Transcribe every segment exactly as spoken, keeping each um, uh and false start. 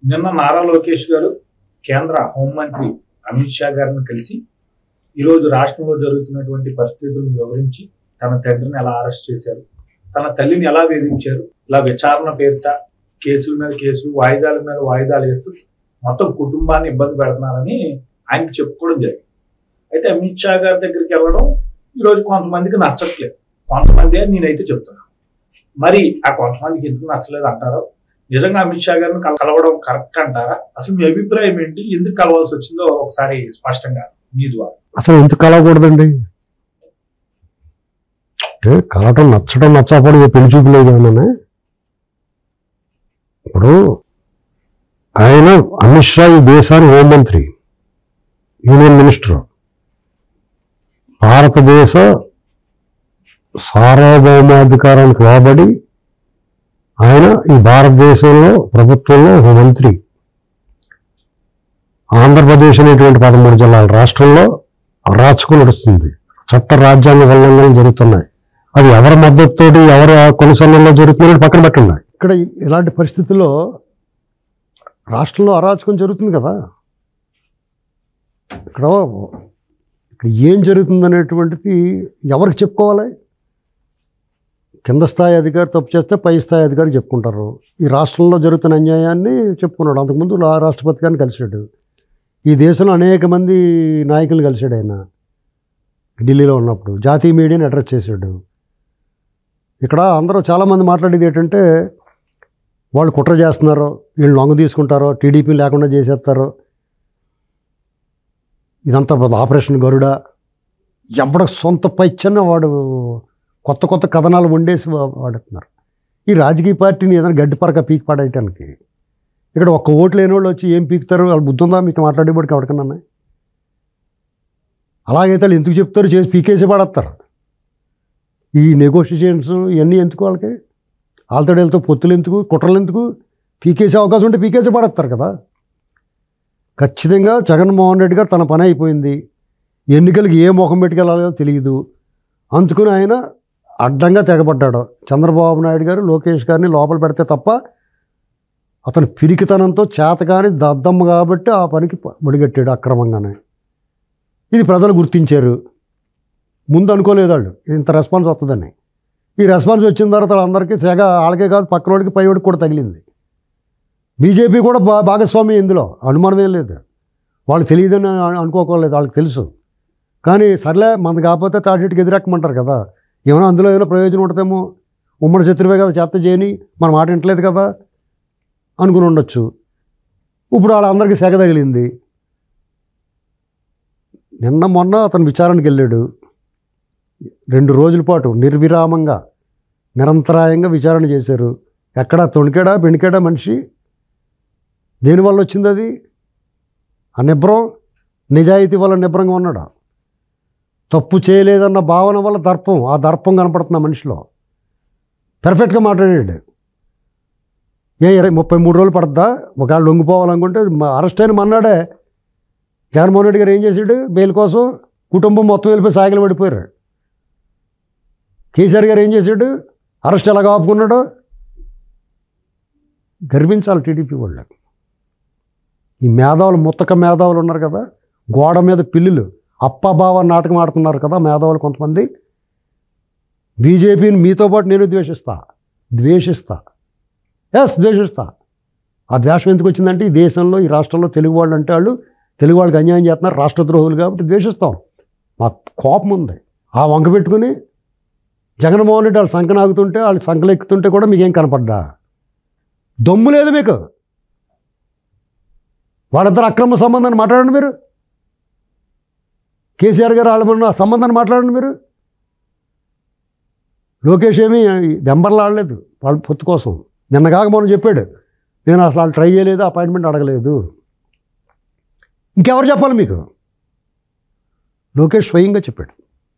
నిన్న నారా లోకేష్ గారు కేంద్ర హోంమంత్రి అమిత్ షా గారిని కలిసి ఈరోజు రాష్ట్రంలో జరుగుతున్నటువంటి పరిస్థితులను వివరించి తన తండ్రిని ఎలా అరెస్ట్ చేశారు, తన తల్లిని ఎలా వేధించారు, ఇలా విచారణ పేరిట కేసుల మీద కేసులు, వాయిదాల మీద వాయిదాలు వేస్తూ మొత్తం కుటుంబాన్ని ఇబ్బంది పెడుతున్నారని ఆయనకి చెప్పుకోవడం జరిగింది. అయితే అమిత్ షా గారి దగ్గరికి వెళ్ళడం ఈరోజు కొంతమందికి నచ్చట్లేదు, కొంతమంది నేనైతే చెప్తున్నాను. మరి ఆ కొంతమందికి ఎందుకు నచ్చలేదు అంటారో, నిజంగా అమిత్ షా గారిని కలవడం కరెక్ట్ అంటారా? అసలు మీ అభిప్రాయం ఏంటి? ఎందుకు కలవాల్సి వచ్చిందో ఒకసారి స్పష్టంగా మీ ద్వారా. అసలు ఎందుకు కలవకూడదండి? అంటే కలవటం నచ్చడం నచ్చకపోవడం పెళ్లి చూపులేదు ఏమన్నా. ఇప్పుడు ఆయన అమిత్ షా ఈ దేశానికి హోంమంత్రి, యూనియన్ మినిస్టర్, భారతదేశ సార్వభౌమాధికారానికి లోబడి ఆయన ఈ భారతదేశంలో ప్రభుత్వంలో ఒక మంత్రి. ఆంధ్రప్రదేశ్ అనేటువంటి పదమూడు జిల్లాల రాష్ట్రంలో రాచకం నడుస్తుంది, చట్ట రాజ్యాంగ ఉల్లంఘనలు జరుగుతున్నాయి. అది ఎవరి మద్దతుతోటి ఎవరి కొనసాగంలో జరుగుతుందని పక్కన పెట్టండి. ఇక్కడ ఇలాంటి పరిస్థితుల్లో రాష్ట్రంలో అరాచకం జరుగుతుంది కదా. ఇక్కడ ఇక్కడ ఏం జరుగుతుంది అనేటువంటిది ఎవరికి చెప్పుకోవాలి? కింద స్థాయి అధికారి తప్పు చేస్తే పై స్థాయి అధికారి చెప్పుకుంటారు. ఈ రాష్ట్రంలో జరుగుతున్న అన్యాయాన్ని చెప్పుకున్నాడు. అంతకుముందు రాష్ట్రపతి గారిని కలిశాడు. ఈ దేశంలో అనేక మంది నాయకులు కలిశాడు ఆయన ఢిల్లీలో ఉన్నప్పుడు. జాతీయ మీడియాని అడ్రస్ చేశాడు. ఇక్కడ అందరూ చాలామంది మాట్లాడేది ఏంటంటే వాళ్ళు కుట్ర చేస్తున్నారో, వీళ్ళు లొంగ తీసుకుంటారో, టీడీపీ లేకుండా చేసేస్తారో, ఇదంతా ఆపరేషన్ గరుడ. ఎవడ సొంత పైచ్చన్న వాడు కొత్త కొత్త కథనాలు వండేసి వాడుతున్నారు. ఈ రాజకీయ పార్టీని ఏదైనా గడ్డి పరక పీకి పడేయటానికి. ఇక్కడ ఒక్క ఓట్లు లేని వాళ్ళు వచ్చి ఏం పీకుతారు? వాళ్ళు బుద్ధి ఉందా మీకు మాట్లాడేవాడికి ఎవరికన్నా? అలాగైతే వాళ్ళు ఎందుకు చెప్తారు? చేసి పీకేసి పడేస్తారు. ఈ నెగోషియేషన్స్ ఇవన్నీ ఎందుకు? వాళ్ళకి వాళ్ళతో వెళ్తూ పొత్తులు ఎందుకు, కుట్రలు ఎందుకు? పీకేసే అవకాశం ఉంటే పీకేసి పడేస్తారు కదా. ఖచ్చితంగా జగన్మోహన్ రెడ్డి గారు తన పని అయిపోయింది. ఎన్నికలకి ఏ ముఖం పెట్టుకెళ్ళాలో తెలియదు. అందుకుని ఆయన అడ్డంగా తెగబడ్డాడు. చంద్రబాబు నాయుడు గారు లోకేష్ గారిని లోపల పెడితే తప్ప అతను పిరికితనంతో చేతకాని దద్దమ్మ కాబట్టి ఆ పనికి ముడిగట్టాడు అక్రమంగానే. ఇది ప్రజలు గుర్తించారు. ముందు అనుకోలేదు వాళ్ళు ఇంత రెస్పాన్స్ వస్తుందని. ఈ రెస్పాన్స్ వచ్చిన తర్వాత అందరికీ తెగ, వాళ్ళకే కాదు పక్కన వాడికి పైవాడికి కూడా తగిలింది. బీజేపీ కూడా బా భాగస్వామి ఇందులో, అనుమానం ఏం లేదు. వాళ్ళు తెలియదని అనుకోకలేదు, వాళ్ళకి తెలుసు. కానీ సర్లే మనది కాకపోతే తాటికి ఎదురెక్కమంటారు కదా. ఏమైనా అందులో ఏదైనా ప్రయోజనం ఉంటుందేమో, ఉమ్మడి శత్రువే కదా చేత చేయని, మన మాట వింటలేదు కదా అనుకుని ఉండొచ్చు. ఇప్పుడు వాళ్ళందరికీ సెగ తగిలింది. నిన్న మొన్న అతను విచారణకి వెళ్ళాడు. రెండు రోజుల పాటు నిర్విరామంగా నిరంతరాయంగా విచారణ చేశారు. ఎక్కడ తొణికాడా బెణికాడా మనిషి? దేనివల్ల వచ్చింది అది? ఆ నిబ్రం, నిజాయితీ వల్ల నిబ్రంగా ఉన్నాడు. తప్పు చేయలేదన్న భావన వల్ల దర్పం, ఆ దర్పం కనపడుతున్న మనిషిలో. పర్ఫెక్ట్గా మాట్లాడాడు. ఏ ఇరవై ముప్పై మూడు రోజులు పడుతుందా? ఒకవేళ లొంగిపోవాలనుకుంటే అరెస్ట్ అయిన మన్నాడే జగన్మోహన్ రెడ్డి గారు ఏం చేశాడు? బెయిల్ కోసం కుటుంబం మొత్తం వెళ్ళిపోయి సాగిలు పడిపోయారు. కేసీఆర్ గారు ఏం చేశాడు? అరెస్ట్ ఎలాగ ఆపుకున్నాడు? గర్వించాలి టీడీపీ వాళ్ళు. ఈ మేధావులు, ముత్తక మేధావులు ఉన్నారు కదా, గోడ మీద పిల్లులు అప్పబావ నాటకం ఆడుతున్నారు కదా మేధావులు కొంతమంది. బీజేపీని మీతో పాటు నేను ద్వేషిస్తా ద్వేషిస్తా ఎస్ ద్వేషిస్తా. ఆ ద్వేషం ఎందుకు వచ్చిందంటే ఈ దేశంలో, ఈ రాష్ట్రంలో తెలుగు వాళ్ళు అంటే వాళ్ళు తెలుగు వాళ్ళకి అన్యాయం చేస్తున్నారు, రాష్ట్రద్రోహులు కాబట్టి ద్వేషిస్తాం. మా కోపం ఉంది. ఆ వంక పెట్టుకుని జగన్మోహన్ రెడ్డి వాళ్ళు సంకన ఆగుతుంటే, వాళ్ళు సంకలు ఎక్కుతుంటే కూడా మీకేం కనపడ్డా? దమ్ము లేదు మీకు. వాళ్ళిద్దరు అక్రమ సంబంధాన్ని మాట్లాడండి మీరు. కేసీఆర్ గారు వాళ్ళ సంబంధాన్ని మాట్లాడండి మీరు. లోకేష్ ఏమీ వెంబర్లు ఆడలేదు వాళ్ళ పొత్తు కోసం. నిన్న కాక మనం చెప్పాడు, నేను అసలు వాళ్ళు ట్రై చేయలేదు, అపాయింట్మెంట్ అడగలేదు. ఇంకెవరు చెప్పాలి మీకు? లోకేష్ స్వయంగా చెప్పాడు.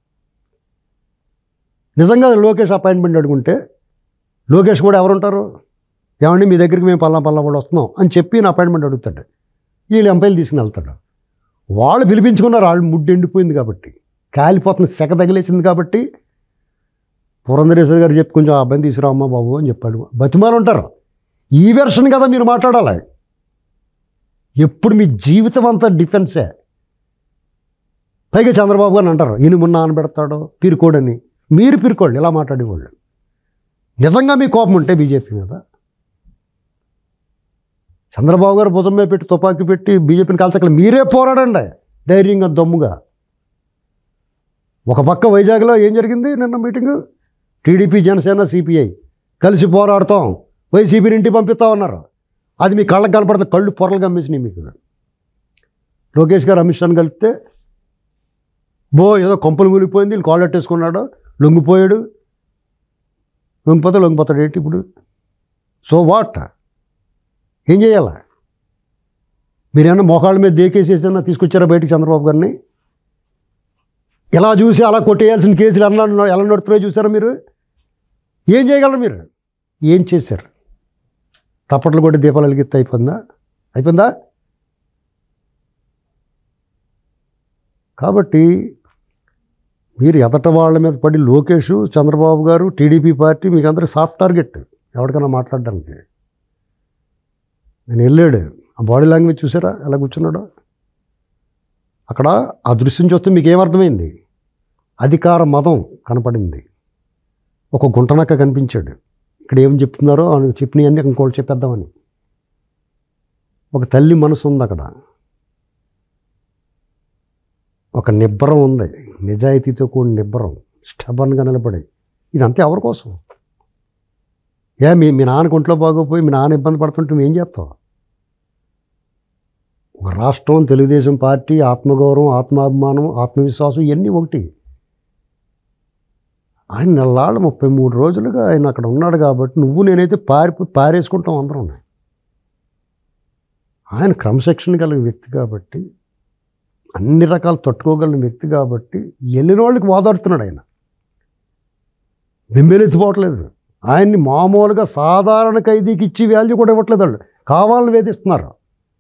నిజంగా లోకేష్ అపాయింట్మెంట్ అడుగుంటే లోకేష్ కూడా ఎవరుంటారు? ఏమండి మీ దగ్గరికి మేము పల్లా పల్లా కూడా వస్తున్నాం అని చెప్పి నా అపాయింట్మెంట్ అడుగుతాడు. వీళ్ళు ఎంపైలు తీసుకుని వెళ్తాడు. వాళ్ళు పిలిపించుకున్నారు. వాళ్ళు ముడ్డు ఎండిపోయింది కాబట్టి, కాలిపోతుంది, సెక తగిలేసింది కాబట్టి పురంధరేశ్వరి గారు చెప్పి కొంచెం ఆ అబ్బాయిని తీసుకురామ్మా బాబు అని చెప్పాడు. బతిమాలు ఉంటారు. ఈ వెర్షన్ కదా మీరు మాట్లాడాలి. ఎప్పుడు మీ జీవితం అంతా డిఫెన్సే. పైగా చంద్రబాబు గారిని అంటారు ఇనుమున్న నానబెడతాడో పిరుకోడని. మీరు పిరుకోళ్ళు ఇలా మాట్లాడేవాళ్ళు. నిజంగా మీ కోపం ఉంటే బీజేపీ మీద చంద్రబాబు గారు భుజం మీద పెట్టి తుపాకీ పెట్టి బీజేపీని కాల్చకలు మీరే పోరాడండి ధైర్యంగా దమ్ముగా. ఒక పక్క వైజాగ్లో ఏం జరిగింది నిన్న మీటింగు? టీడీపీ జనసేన సిపిఐ కలిసి పోరాడతాం, వైసీపీని ఇంటికి పంపిస్తా ఉన్నారు. అది మీ కళ్ళకు కనపడితే కళ్ళు పొరలు గమ్మేసినాయి మీకు. లోకేష్ గారు అమిత్ షాని కలిపితే బో ఏదో కొంపలు కూలిపోయింది, వీళ్ళు కాళ్ళు అట్టేసుకున్నాడు, లొంగిపోయాడు. లొంగిపోతే లొంగిపోతాడు ఏంటి ఇప్పుడు? So what? ఏం చేయాలా? మీరేమన్నా మోకాళ్ళ మీద దేకేసేసన్నా తీసుకొచ్చారా బయటికి చంద్రబాబు గారిని? ఇలా చూసి అలా కొట్టేయాల్సిన కేసులు ఎలా ఎలా నడుతున్నాయో చూసారా మీరు? ఏం చేయగలరు మీరు? ఏం చేశారు? తప్పట్లు కొట్టి దీపాలు వెలిగిస్తే అయిపోయిందా? అయిపోయిందా? కాబట్టి మీరు ఎదట వాళ్ళ మీద పడి లోకేష్, చంద్రబాబు గారు, టీడీపీ పార్టీ మీకు అందరూ సాఫ్ట్ టార్గెట్ ఎవరికైనా మాట్లాడడానికి. నేను వెళ్ళాడు, ఆ బాడీ లాంగ్వేజ్ చూసారా ఎలా కూర్చున్నాడో? అక్కడ ఆ దృశ్యం చూస్తే మీకు ఏమర్థమైంది? అధికార మదం కనపడింది. ఒక గుంటనక్క కనిపించాడు. ఇక్కడ ఏం చెప్తున్నారో అని చెప్పినవన్నీ ఇంకోటి చెప్పేద్దామని. ఒక తల్లి మనసు ఉంది అక్కడ, ఒక నిబ్బరం ఉంది, నిజాయితీతో కూడిన నిబ్బరం, స్టబన్గా నిలబడి. ఇదంతా ఎవరి కోసం? ఏ మీ మీ నాన్నకు ఒంట్లో బాగోపోయి మీ నాన్న ఇబ్బంది పడుతుంటే నువ్వేం చేస్తావు? ఒక రాష్ట్రం, తెలుగుదేశం పార్టీ, ఆత్మగౌరవం, ఆత్మాభిమానం, ఆత్మవిశ్వాసం ఇవన్నీ ఒకటి. ఆయన నెలలాళ్ళు ముప్పై మూడు రోజులుగా ఆయన అక్కడ ఉన్నాడు కాబట్టి నువ్వు నేనైతే పారిపోయి పారేసుకుంటాం అందరం. ఆయన క్రమశిక్షణ కలిగిన వ్యక్తి కాబట్టి, అన్ని రకాలు తట్టుకోగలిగిన వ్యక్తి కాబట్టి వెళ్ళిన వాళ్ళకి ఓదాడుతున్నాడు. ఆయన బెంబేలెత్తిపోవట్లేదు. ఆయన్ని మామూలుగా సాధారణ ఖైదీకి ఇచ్చి వాల్యూ కూడా ఇవ్వట్లేదు. వాళ్ళు కావాలని వేధిస్తున్నారు.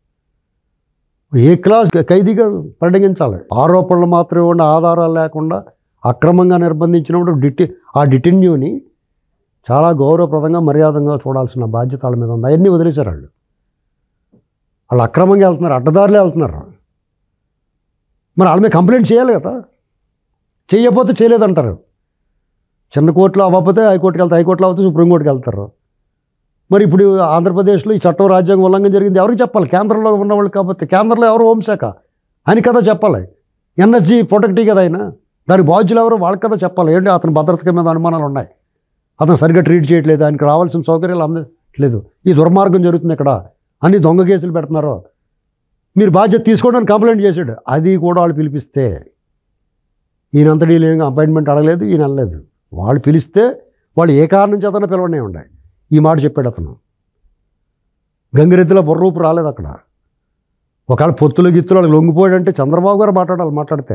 ఏ క్లాస్ ఖైదీగా పరిగణించాలి. ఆరోపణలు మాత్రమే ఉండి ఆధారాలు లేకుండా అక్రమంగా నిర్బంధించినప్పుడు డిటి ఆ డిటెన్యూని చాలా గౌరవప్రదంగా మర్యాదంగా చూడాల్సిన బాధ్యత వాళ్ళ మీద ఉంది. అవన్నీ వదిలేశారు వాళ్ళు. వాళ్ళు అక్రమంగా వెళ్తున్నారు, అడ్డదారులే వెళ్తున్నారు. మరి వాళ్ళ మీద కంప్లైంట్ చేయాలి కదా. చేయకపోతే చేయలేదంటారు. చిన్న కోర్టులో అవ్వకపోతే హైకోర్టుకి వెళ్తారు, హైకోర్టులో అవుతే సుప్రీంకోర్టుకి వెళ్తారు. మరి ఇప్పుడు ఆంధ్రప్రదేశ్లో ఈ చట్టం రాజ్యాంగ ఉల్లంఘన జరిగింది ఎవరికి చెప్పాలి? కేంద్రంలో ఉన్నవాళ్ళు. కాబట్టి కేంద్రంలో ఎవరు హోంశాఖ అని కదా చెప్పాలి. ఎన్ఎస్జీ ప్రొటెక్టీ కదా ఆయన, దాని బాధ్యులు ఎవరు వాళ్ళకి కదా చెప్పాలి. ఏంటి అతని భద్రత మీద అనుమానాలు ఉన్నాయి, అతను సరిగ్గా ట్రీట్ చేయట్లేదు, ఆయనకు రావాల్సిన సౌకర్యాలు అందట్లేదు, ఈ దుర్మార్గం జరుగుతుంది ఇక్కడ, అన్ని దొంగ కేసులు పెడుతున్నారు, మీరు బాధ్యత తీసుకోవడానికి కంప్లైంట్ చేశాడు. అది కూడా వాళ్ళు పిలిపిస్తే ఈయనంతటి లేని అపాయింట్మెంట్ అడగలేదు, ఈయన అనలేదు. వాళ్ళు పిలిస్తే వాళ్ళు ఏ కారణం చేతనే పిలవనే ఉన్నాయి. ఈ మాట చెప్పాడు అతను. గంగిరెద్దుల బుర్రూపు రాలేదు అక్కడ. ఒకవేళ పొత్తులు గిత్తులు వాళ్ళకి లొంగిపోయాడంటే చంద్రబాబు గారు మాట్లాడాలి. మాట్లాడితే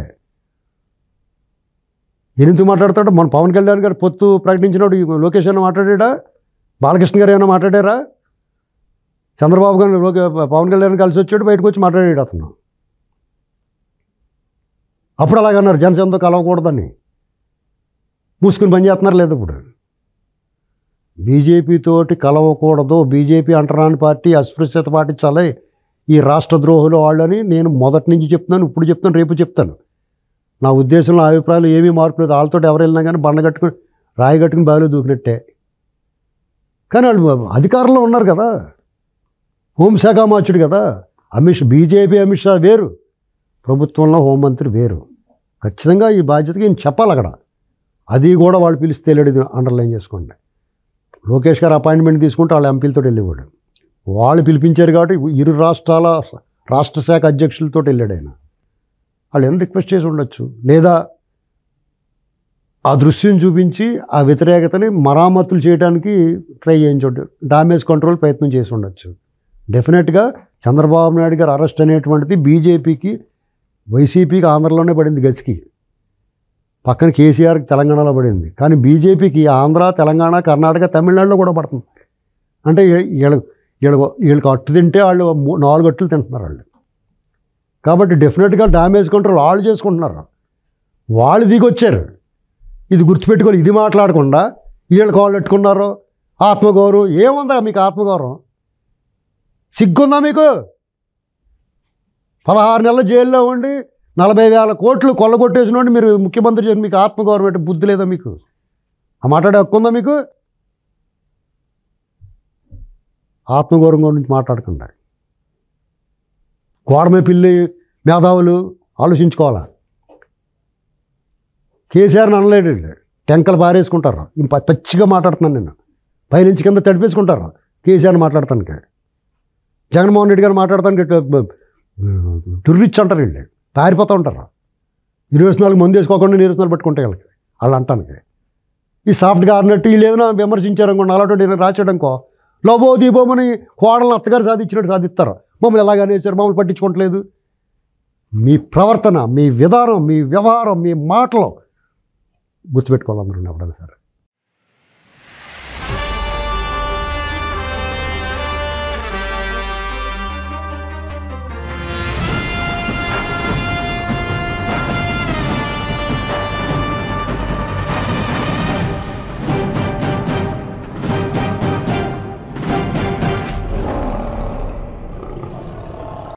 ఎందుకు మాట్లాడతాడు? మన పవన్ కళ్యాణ్ గారు పొత్తు ప్రకటించినప్పుడు లోకేష్ అయినా మాట్లాడా? బాలకృష్ణ గారు ఏమైనా మాట్లాడారా? చంద్రబాబు గారు లోకే పవన్ కళ్యాణ్ కలిసి వచ్చాడు, బయటకు వచ్చి మాట్లాడాడు అతను. అప్పుడు అలాగన్నారు జనసేనతో కలవకూడదని. మూసుకుని పని చేస్తున్నారు లేదు. ఇప్పుడు బీజేపీతోటి కలవకూడదు, బీజేపీ అంటరాని పార్టీ, అస్పృశ్యత పాటించాలి, ఈ రాష్ట్ర ద్రోహులు వాళ్ళని నేను మొదటి నుంచి చెప్తున్నాను, ఇప్పుడు చెప్తాను, రేపు చెప్తాను. నా ఉద్దేశంలో అభిప్రాయాలు ఏమీ మార్పు లేదు. వాళ్ళతో ఎవరు వెళ్ళినా కానీ బండ కట్టుకుని రాయి కట్టుకుని బావిలో దూకినట్టే. కానీ వాళ్ళు అధికారంలో ఉన్నారు కదా, హోంశాఖ మార్చుడు కదా. అమిత్ షా బీజేపీ అమిత్ షా వేరు, ప్రభుత్వంలో హోంమంత్రి వేరు. ఖచ్చితంగా ఈ బాధ్యతకి ఈయన చెప్పాలి అక్కడ. అది కూడా వాళ్ళు పిలిస్తే వెళ్ళేది అండర్లైన్ చేసుకోండి. లోకేష్ గారు అపాయింట్మెంట్ తీసుకుంటే వాళ్ళ ఎంపీలతో వెళ్ళేవాడు. వాళ్ళు పిలిపించారు కాబట్టి ఇరు రాష్ట్రాల రాష్ట్ర శాఖ అధ్యక్షులతో వెళ్ళాడు ఆయన. వాళ్ళు ఏమైనా రిక్వెస్ట్ చేసి ఉండొచ్చు, లేదా ఆ దృశ్యం చూపించి ఆ వ్యతిరేకతని మరామతులు చేయడానికి ట్రై చేయించు, డామేజ్ కంట్రోల్ ప్రయత్నం చేసి ఉండొచ్చు. డెఫినెట్గా చంద్రబాబు నాయుడు గారు అరెస్ట్ అనేటువంటిది బీజేపీకి, వైసీపీకి ఆంధ్రలోనే పడింది గచ్చికి, పక్కన కేసీఆర్కి తెలంగాణలో పడింది. కానీ బీజేపీకి ఆంధ్ర, తెలంగాణ, కర్ణాటక, తమిళనాడులో కూడా పడుతుంది. అంటే వీళ్ళ వీళ్ళ వీళ్ళకి అట్టు తింటే వాళ్ళు నాలుగు అట్లు తింటున్నారు వాళ్ళు. కాబట్టి డెఫినెట్గా డ్యామేజ్ కంట్రోల్ వాళ్ళు చేసుకుంటున్నారు. వాళ్ళు దిగొచ్చారు. ఇది గుర్తుపెట్టుకోవాలి. ఇది మాట్లాడకుండా వీళ్ళకి వాళ్ళు పెట్టుకున్నారు ఆత్మగౌరవం. ఏముందా మీకు ఆత్మగౌరవం? సిగ్గుందా మీకు? పదహారు నెలల జైల్లో ఉండి నలభై వేల కోట్లు కొల్లగొట్టేసినోండి మీరు ముఖ్యమంత్రి చేసి మీకు ఆత్మ గవర్నమెంట్ బుద్ధి లేదా మీకు? ఆ మాట్లాడే హక్కు ఉందా మీకు? ఆత్మగౌరవం గురించి మాట్లాడకుండా గోడమే పిల్లి మేధావులు ఆలోచించుకోవాలా. కేసీఆర్ని అనలేడు, టెంకలు పారేసుకుంటారు. ఇంక పచ్చిగా మాట్లాడుతున్నాను నేను, పైనుంచి కింద తడిపేసుకుంటారు కేసీఆర్ని మాట్లాడటానికి. జగన్మోహన్ రెడ్డి గారు మాట్లాడటానికి దుర్రిచ్చి అంటారు, వీళ్ళు పారిపోతూ ఉంటారు. ఇరవై నాలుగు మంది వేసుకోకుండా ఇరవై నాలుగు పట్టుకుంటే వాళ్ళకి వాళ్ళు అంటానికి. ఈ సాఫ్ట్గా అన్నట్టు వీళ్ళు ఏదైనా విమర్శించారనుకోండి, అలాంటి రాసేయడంకో లోబో దీపోమని కోడలను అత్తగారు సాధించినట్టు సాధిస్తారు. మమ్మల్ని ఎలాగనే వేసారు, మమ్మల్ని పట్టించుకోవట్లేదు. మీ ప్రవర్తన, మీ విధానం, మీ వ్యవహారం, మీ మాటలు గుర్తుపెట్టుకోవాలి అందరూ ఎప్పుడైనా సరే.